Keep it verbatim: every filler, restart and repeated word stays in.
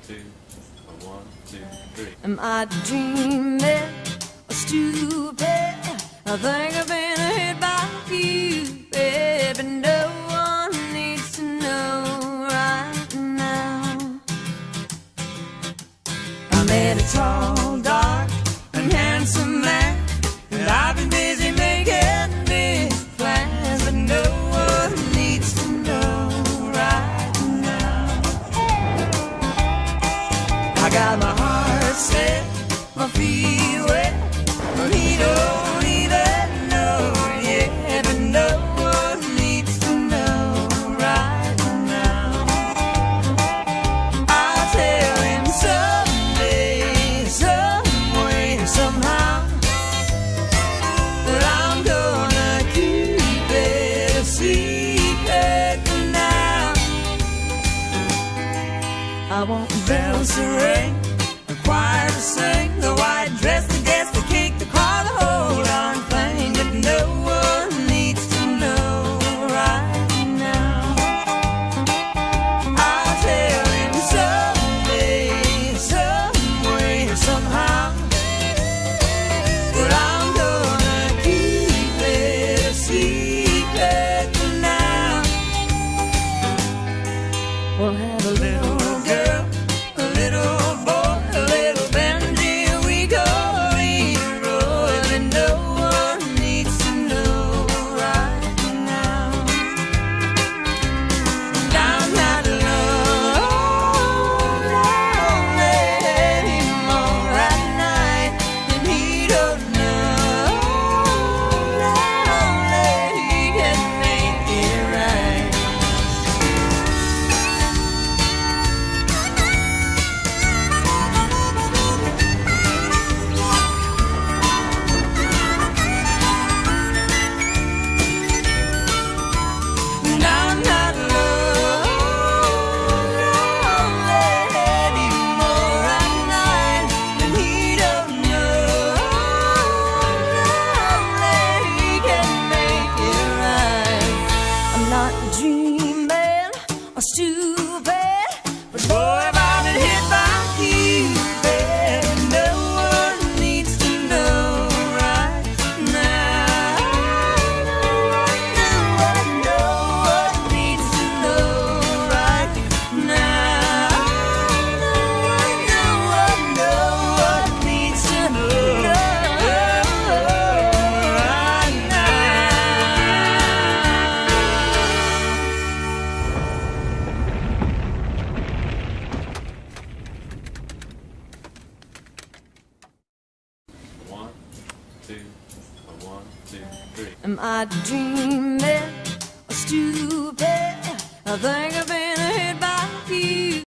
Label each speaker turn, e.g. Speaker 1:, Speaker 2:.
Speaker 1: two, one, two, three.
Speaker 2: Am I dreaming or stupid? I think I've been hit by you, baby. No one needs to know right now. I met a tall, dark, and handsome man, and I've been busy making big plans, but no one needs to know right now. I got my heart set, my feet wet, but he don't even know yet. But no one needs to know right now. I'll tell him someday, some way, somehow, that I'm gonna keep it a secret now. I want bells to ring, a choir to sing, the white dress to guess, the cake, the car, the whole darn thing. But no one needs to know right now. I'll tell him someday, some way, somehow, that I'm gonna keep it a secret now. We'll have a little girl, a little boy, a little Benji, we go either road, and no one needs to know right now. I'm not alone, lonely anymore at night, and he don't know, lonely, he can make it right. And I'm not alone, lonely anymore at night, and he don't know, lonely, he can make it right. I'm not dreaming or stupid, but boy, if I've been hit by you, baby, no one needs to know right now. No one, no one needs to know right now. No one, no one needs to know right now.
Speaker 1: One, two, one, two, three.
Speaker 2: Am I dreaming or stupid? I think I've been